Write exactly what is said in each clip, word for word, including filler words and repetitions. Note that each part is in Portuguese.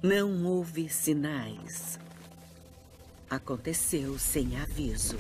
Não houve sinais. Aconteceu sem aviso.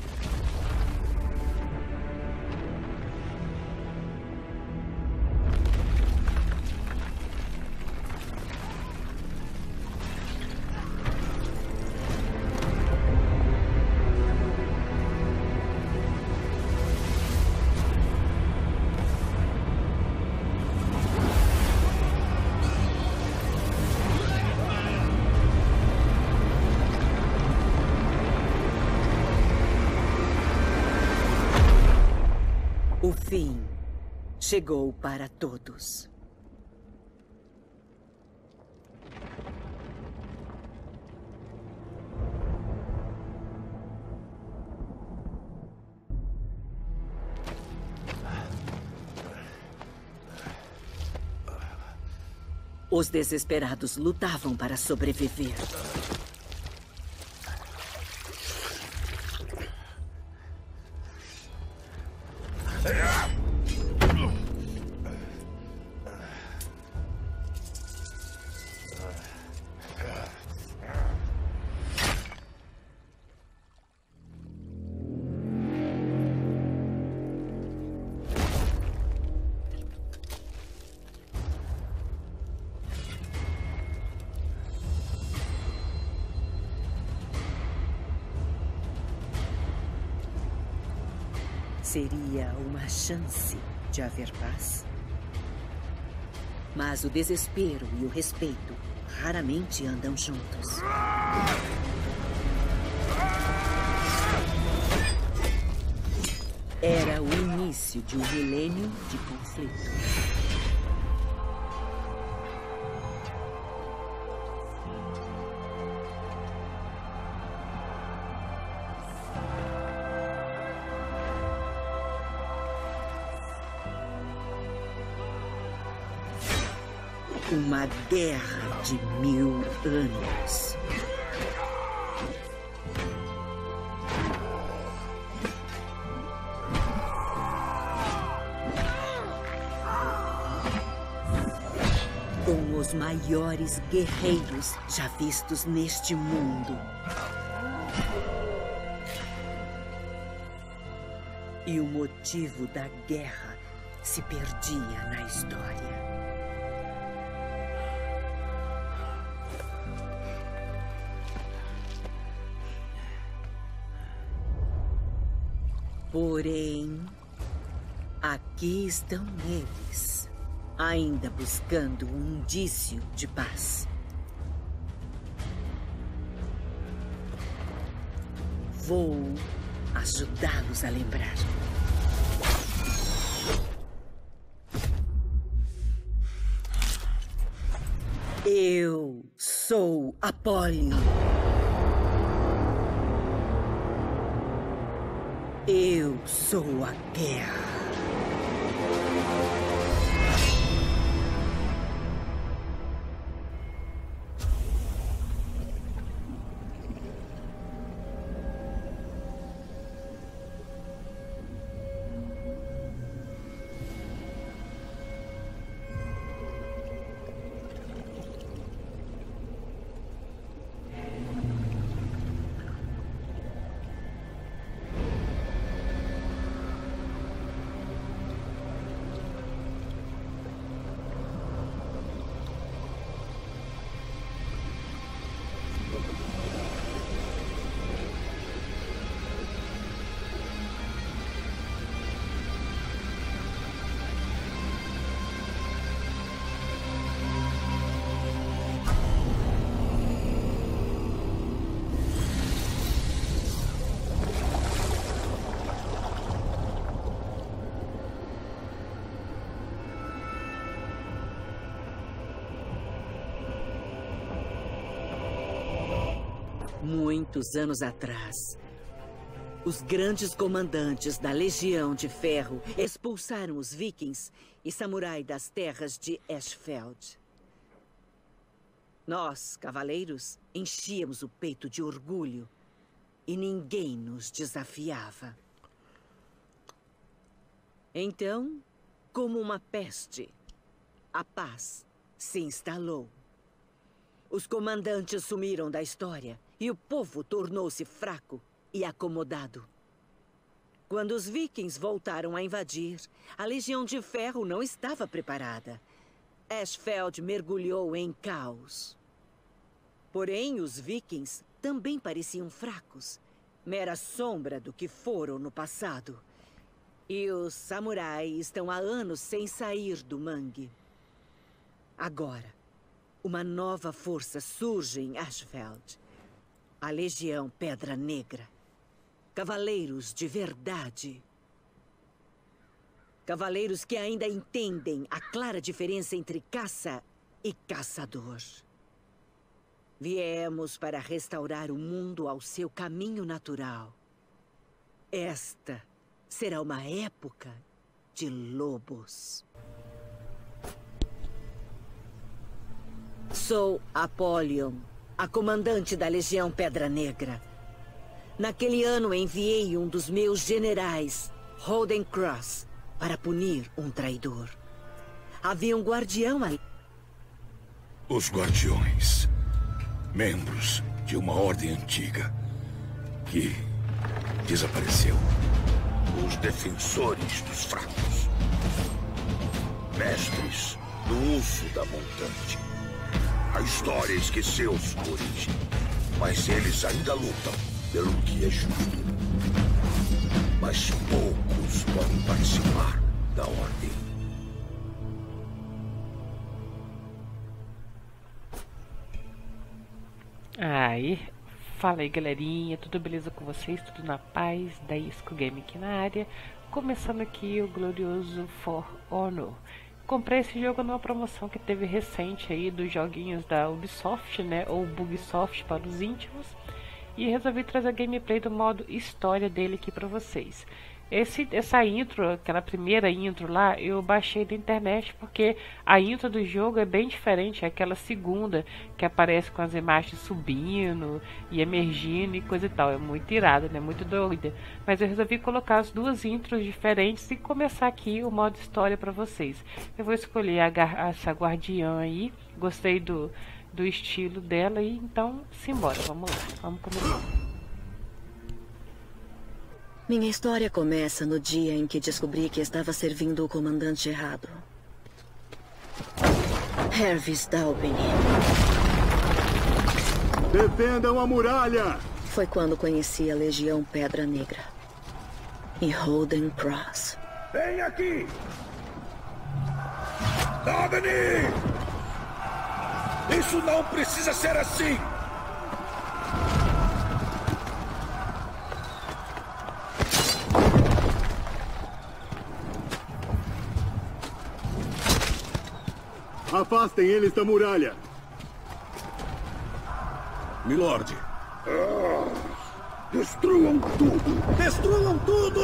O fim chegou para todos. Os desesperados lutavam para sobreviver. Seria uma chance de haver paz. Mas o desespero e o respeito raramente andam juntos. Era o início de um milênio de conflito. Uma guerra de mil anos. Com os maiores guerreiros já vistos neste mundo. E o motivo da guerra se perdia na história. Porém, aqui estão eles, ainda buscando um indício de paz. Vou ajudá-los a lembrar. Eu sou Apóllo. Eu sou a guerra. Muitos anos atrás, os grandes comandantes da Legião de Ferro expulsaram os vikings e samurais das terras de Ashfeld. Nós, cavaleiros, enchíamos o peito de orgulho e ninguém nos desafiava. Então, como uma peste, a paz se instalou. Os comandantes sumiram da história e o povo tornou-se fraco e acomodado. Quando os vikings voltaram a invadir, a Legião de Ferro não estava preparada. Ashfeld mergulhou em caos. Porém, os vikings também pareciam fracos, mera sombra do que foram no passado. E os samurais estão há anos sem sair do mangue. Agora, uma nova força surge em Ashfeld. A Legião Pedra Negra. Cavaleiros de verdade. Cavaleiros que ainda entendem a clara diferença entre caça e caçador. Viemos para restaurar o mundo ao seu caminho natural. Esta será uma época de lobos. Sou Apollyon, a comandante da Legião Pedra Negra. Naquele ano enviei um dos meus generais, Holden Cross, para punir um traidor. Havia um guardião ali. Os guardiões. Membros de uma ordem antiga que desapareceu. Os defensores dos fracos. Mestres do uso da montante. A história esqueceu sua origem, mas eles ainda lutam pelo que é justo. Mas poucos podem participar da ordem. Aí, fala aí galerinha, tudo beleza com vocês? Tudo na paz? Da Isco Game aqui na área. Começando aqui o glorioso For Honor. Comprei esse jogo numa promoção que teve recente aí dos joguinhos da Ubisoft, né? Ou Bugsoft para os íntimos. E resolvi trazer a gameplay do modo história dele aqui pra vocês. Esse, essa intro, aquela primeira intro lá, eu baixei da internet porque a intro do jogo é bem diferente. É aquela segunda que aparece com as imagens subindo e emergindo e coisa e tal. É muito irada, né? Muito doida. Mas eu resolvi colocar as duas intros diferentes e começar aqui o modo história pra vocês. Eu vou escolher a, essa guardiã aí. Gostei do... do estilo dela e então simbora, vamos lá, vamos começar. Minha história começa no dia em que descobri que estava servindo o comandante errado. Hervis Dalbin. Defendam a muralha! Foi quando conheci a Legião Pedra Negra. E Holden Cross. Vem aqui! Dalbin! Isso não precisa ser assim! Afastem eles da muralha! Milord! Ah, destruam tudo! Destruam tudo!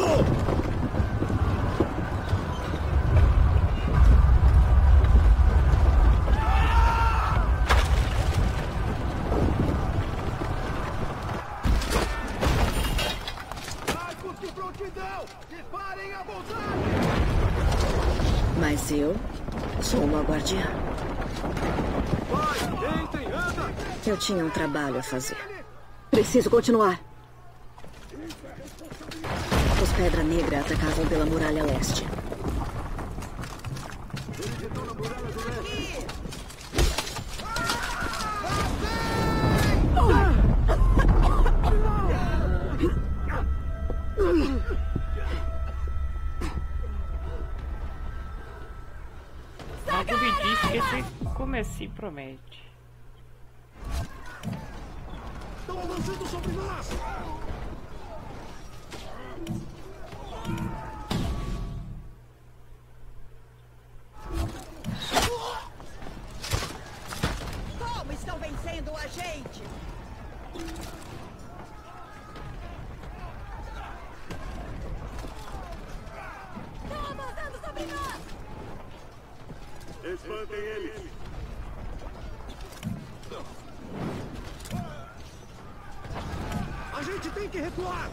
Mas eu sou uma guardiã. Eu tinha um trabalho a fazer. Preciso continuar. Os Pedra Negra atacavam pela muralha leste. Algo me diz que esse comecinho promete. Estão avançando sobre nós! Como estão vencendo a gente? Estão avançando sobre nós! Espantem eles! A gente tem que recuar!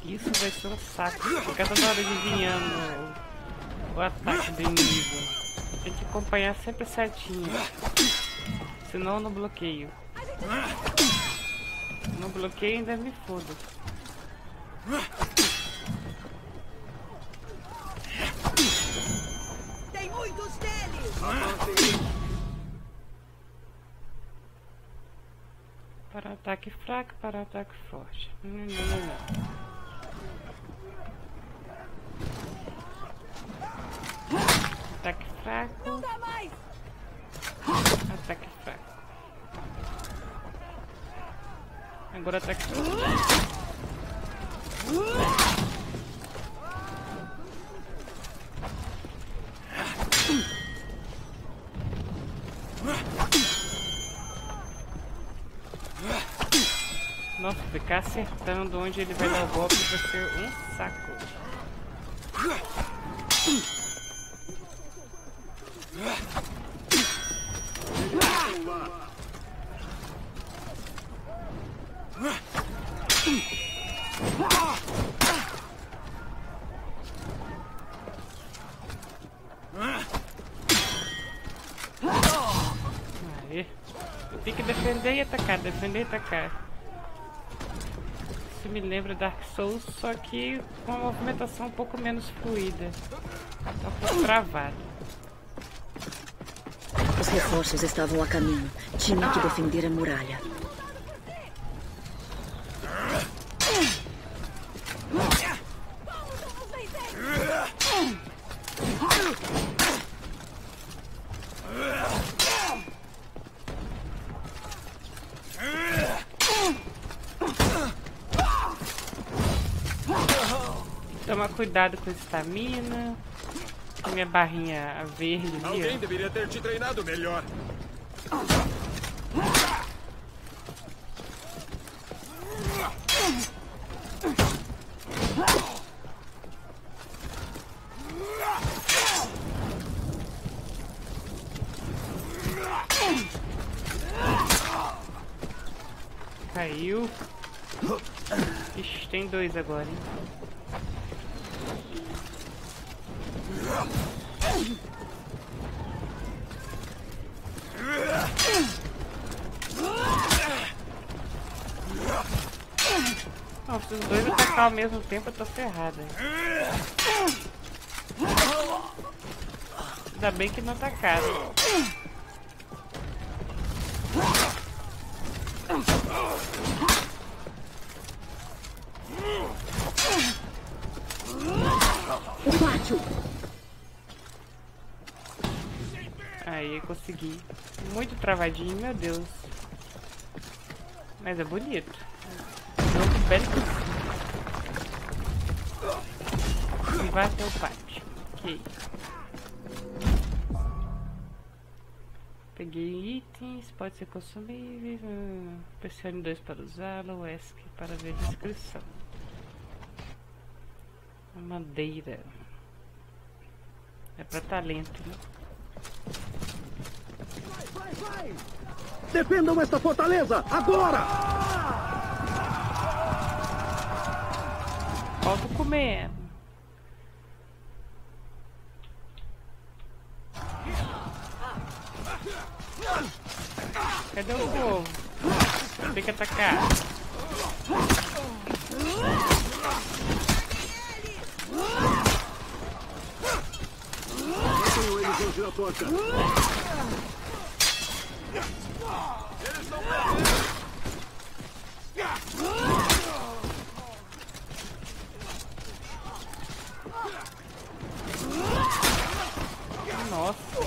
Isso vai ser um saco. Ficar toda hora adivinhando o ataque do inimigo. Tem que acompanhar sempre certinho. Senão eu não bloqueio. No bloqueio ainda me fodo. Tem muitos deles! Para ataque fraco, para ataque forte. Não, não, não, não. Ataque fraco. Não dá mais! Ataque fraco. Agora ataque fraco. Nossa, ficar acertando onde ele vai dar o golpe vai ser um saco. Aí. Tem que defender e atacar, defender e atacar. Isso me lembra Dark Souls, só que com uma movimentação um pouco menos fluida. Tá um pouco travado. Os reforços estavam a caminho. Tinha que defender a muralha. Tomar cuidado com a estamina. Com minha barrinha verde ali. Alguém deveria ter te treinado melhor. Caiu. Ixi, tem dois agora, hein? Não, se os dois atacar ao mesmo tempo eu tô ferrada. Ainda bem que não atacaram. O pátio! Aí, consegui. Muito travadinho, meu Deus. Mas é bonito. Jogo belíssimo. E vai até o pátio. Ok. Peguei itens, pode ser consumíveis. Hum, pressione dois para usá-lo, E S C para ver a descrição. Madeira. É pra talento, né? Vai, vai, vai! Defendam esta fortaleza, agora! Falta comer. Cadê o povo? Tem que atacar. Tenho eles longe da porta. Eles estão Nossa.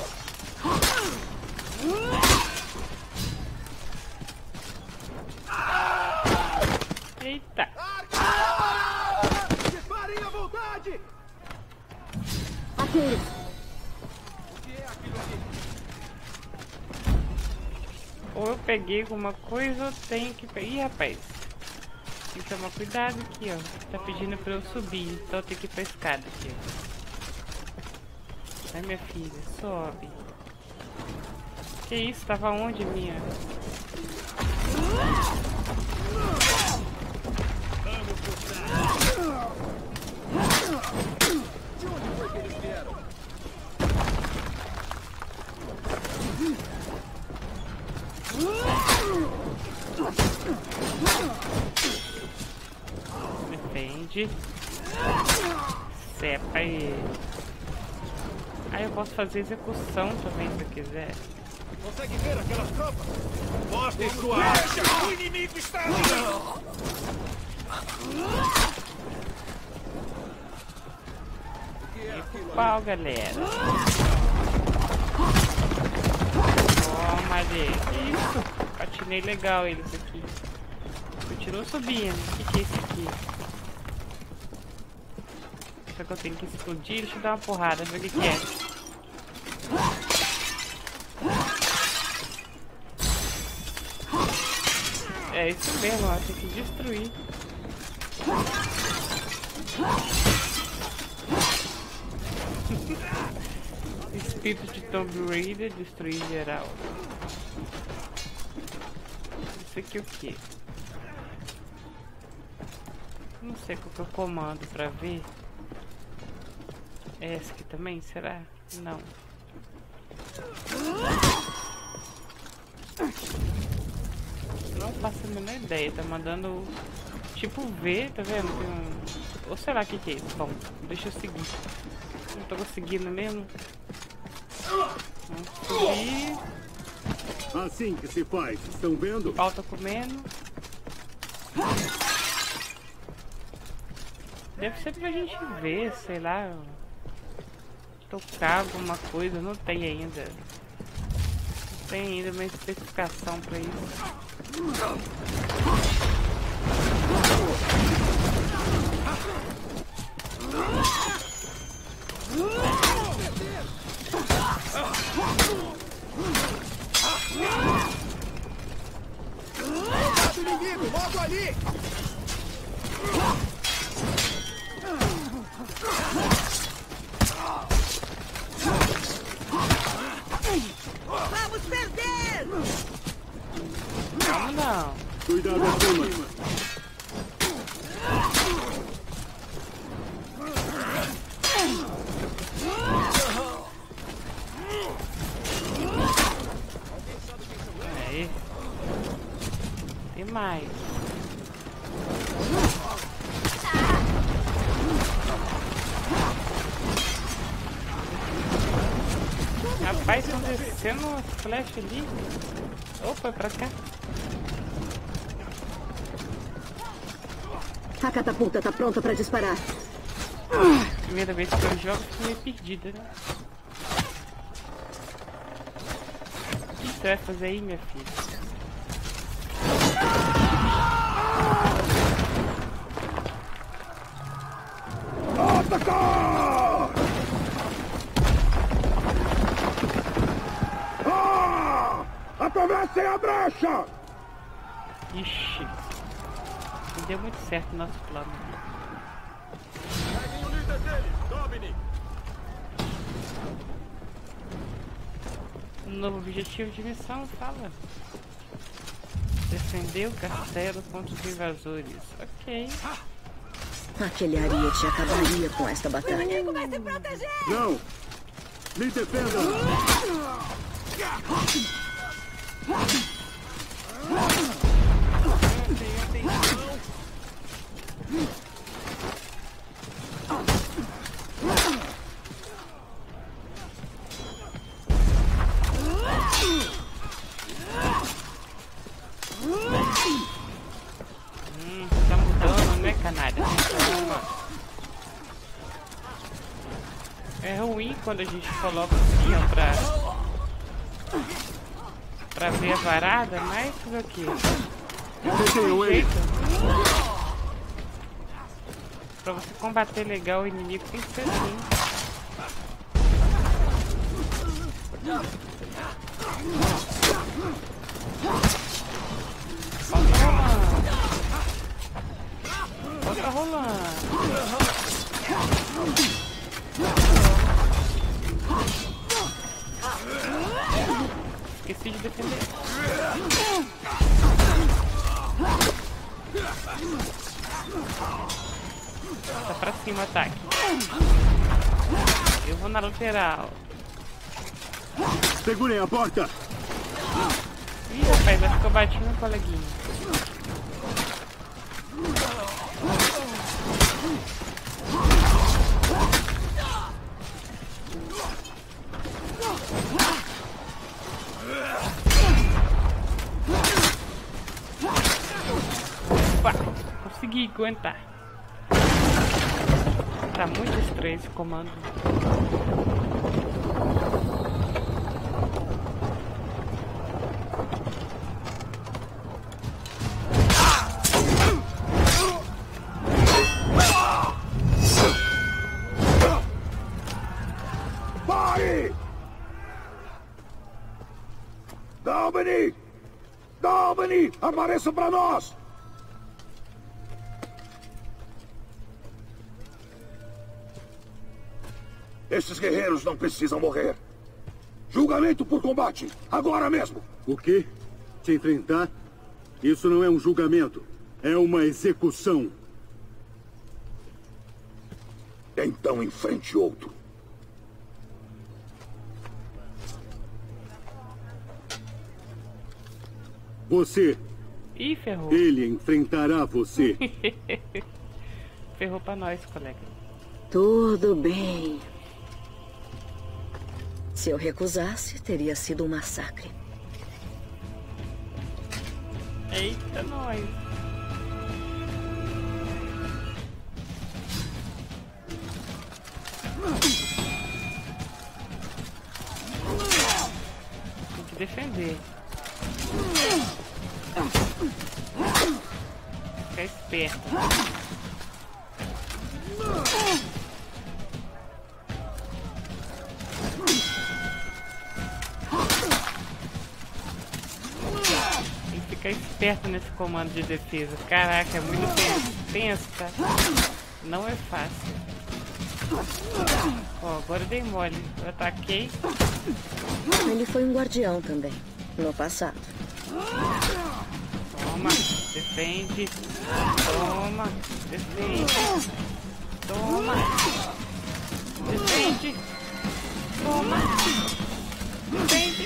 Eita. Disparem à vontade! Aqui! O que é aquilo aqui? Ou eu peguei alguma coisa ou tenho que pegar. Ih, rapaz. Tem que tomar cuidado aqui, ó. Tá pedindo pra eu subir, então eu tenho que ir pra escada aqui, ó. Ai, minha filha, sobe. Que isso? Tava onde, minha? Vamos puxar! explodir. Sepa aí. Aí eu posso fazer execução também se eu quiser. Consegue ver aquelas tropas? Mostrem sua arma! O inimigo está ali! E pro pau, galera. Toma ali. Isso. Patinei legal eles aqui. Continuou subindo. O que, que é isso aqui? Só que eu tenho que explodir. Deixa eu dar uma porrada. Ver o que, que é. É isso mesmo, ó. Tem que destruir. Espírito de Tomb Raider, destruir geral. Isso aqui é o que? Não sei qual que é o comando pra ver. É esse aqui também? Será? Não. Não faço a menor ideia. Tá mandando tipo V, tá vendo? Tem um... Ou sei lá o que, que é isso. Bom, deixa eu seguir. Não tô conseguindo mesmo. Vamos subir. Assim que se faz, estão vendo? O pau tá comendo. Deve ser pra gente ver, sei lá. Tocar alguma coisa, não tem ainda. Não tem ainda uma especificação pra isso. Inimigo, logo ali! Vamos perder! Não, não. Cuidado acima! Aí. Tem mais. Rapaz, estão descendo uma flecha ali. Opa, é pra cá. A catapulta tá pronta pra disparar. Primeira vez que eu jogo, fico meio perdida, né? O que você vai fazer aí, minha filha? Atacar! Ah! Atravessem a brecha! Ixi. Não deu muito certo o nosso plano. Peguem o líder dele, Dominic! Um novo objetivo de missão, fala. Defender o castelo contra os invasores. Ok. Aquele Ariete acabaria com esta batalha. Vai se proteger! Não! Me defendam! Hum, tá mudando, né, canalha? É ruim quando a gente coloca assim, ó, pra... pra ver a varada, mas fazer o quê? Detenham ele! Pra você combater legal o inimigo tem que ser assim. Falta rolando. Falta rolando. Esqueci de defender. Tá pra cima o ataque. Eu vou na lateral. Segurem a porta! Ih, rapaz, vai ficar batendo no coleguinha. aguentar. Tá muito estranho esse comando. Pare! Dalbany! Dalbany! Apareça pra nós! Esses guerreiros não precisam morrer. Julgamento por combate, agora mesmo. O quê? Te enfrentar? Isso não é um julgamento. É uma execução. Então enfrente outro. Você. Ih, ferrou. Ele enfrentará você. Ferrou pra nós, colega. Tudo bem. Se eu recusasse, teria sido um massacre. Eita, nós. Tem que defender. Ficar esperto. Tem que ficar esperto nesse comando de defesa. Caraca, é muito tenso. Tenso, tá? Não é fácil. Ó, agora eu dei mole. Eu ataquei. Ele foi um guardião também, no passado. Toma, defende. Toma, defende. Toma, defende. Toma, defende.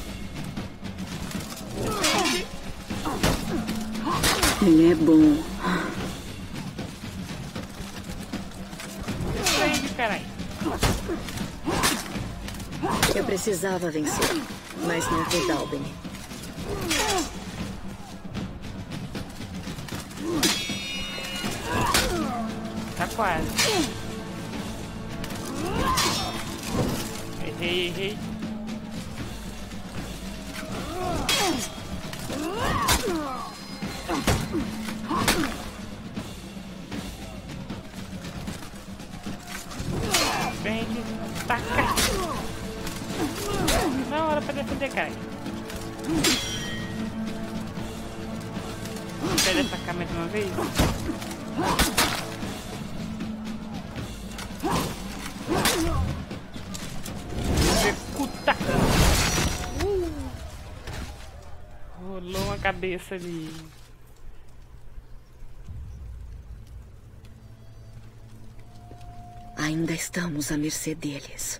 Defende. Ele é bom. Defende, caralho. Eu precisava vencer, mas não foi Dalbany. Tá quase. Errei, errei. Defende, taca. Na hora pra defender, cara. Pede atacar mais uma vez. Executa! Uh! Rolou uma cabeça ali. Ainda estamos à mercê deles.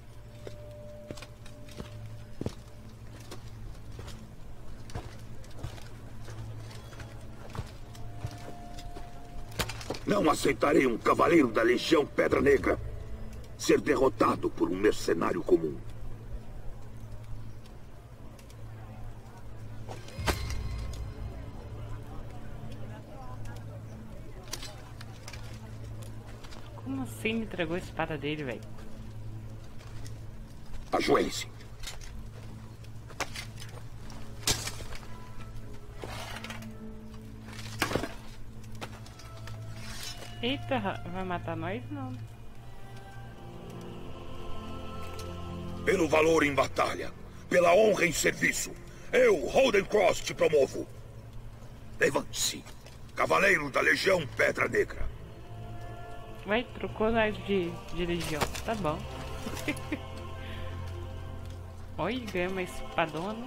Não aceitarei um cavaleiro da Legião Pedra Negra ser derrotado por um mercenário comum. Como assim me entregou a espada dele, velho? Ajoelhe-se. Eita, vai matar nós? Não. Pelo valor em batalha, pela honra em serviço, eu, Holden Cross, te promovo. Levante-se, cavaleiro da Legião Pedra Negra. Vai, trocou nós de, de legião. Tá bom. Olha, ganhou uma espadona.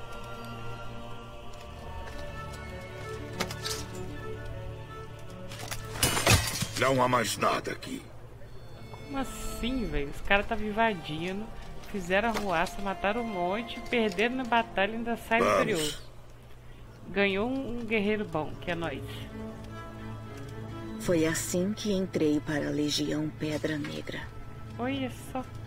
Não há mais nada aqui. Como assim, velho? Os caras estavam invadindo, fizeram arruaça, mataram um monte, perderam na batalha e ainda saem vitorioso. Ganhou um, um guerreiro bom, que é nós. Foi assim que entrei para a Legião Pedra Negra. Olha só.